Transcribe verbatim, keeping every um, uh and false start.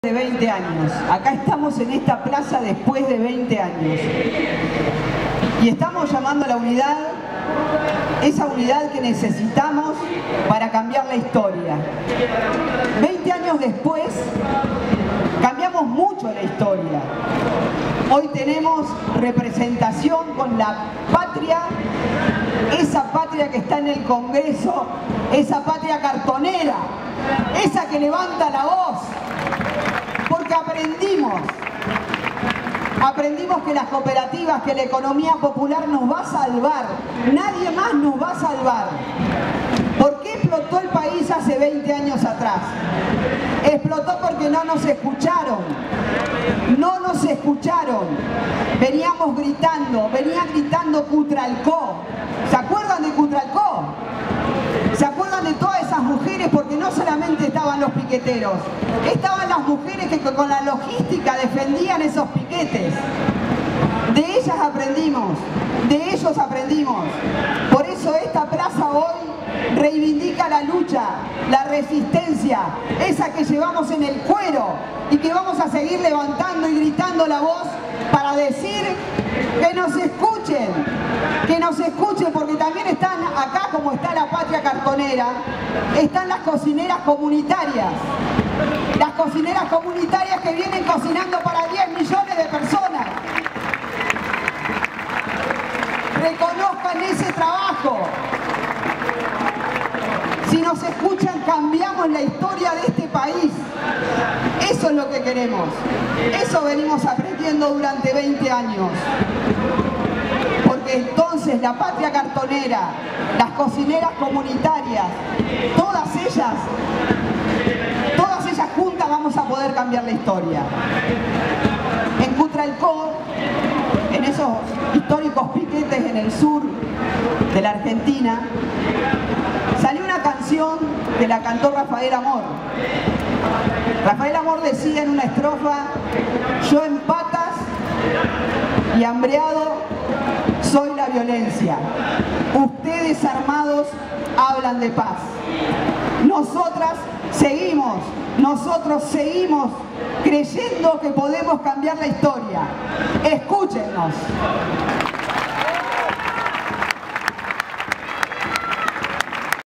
De veinte años. Acá estamos en esta plaza después de veinte años. Y estamos llamando a la unidad, esa unidad que necesitamos para cambiar la historia. veinte años después, cambiamos mucho la historia. Hoy tenemos representación con la patria, esa patria que está en el Congreso, esa patria cartonera, esa que levanta la voz. Porque aprendimos, aprendimos que las cooperativas, que la economía popular nos va a salvar, nadie más nos va a salvar. ¿Por qué explotó el país hace veinte años atrás? Explotó porque no nos escucharon, no nos escucharon. Veníamos gritando, venía gritando Cutralcó. ¿Se acuerdan de Cutralcó? ¿Se acuerdan de todas esas mujeres? Porque no solamente estaban los piqueteros, estaban las mujeres que con la logística defendían esos piquetes. De ellas aprendimos, de ellos aprendimos. Por eso esta plaza hoy reivindica la lucha, la resistencia, esa que llevamos en el cuero y que vamos a seguir levantando y gritando la voz para decir que nos escuchen, que nos escuchen, porque también están acá, como está la patria cartonera, están las cocineras comunitarias, las cocineras comunitarias que vienen cocinando para diez millones de personas. Reconozcan ese trabajo. Si nos escuchan, cambiamos la historia de este país. Eso es lo que queremos. Eso venimos aprendiendo durante veinte años. Porque entonces la patria cartonera, las cocineras comunitarias, todas ellas, todas ellas juntas vamos a poder cambiar la historia. En Cutralcó, en esos históricos piquetes en el sur de la Argentina, salió una canción que la cantó Rafael Amor. Rafael Amor decía en una estrofa: yo en patas y hambreado soy la violencia. Ustedes armados hablan de paz. Nosotras seguimos, nosotros seguimos creyendo que podemos cambiar la historia. Escúchennos.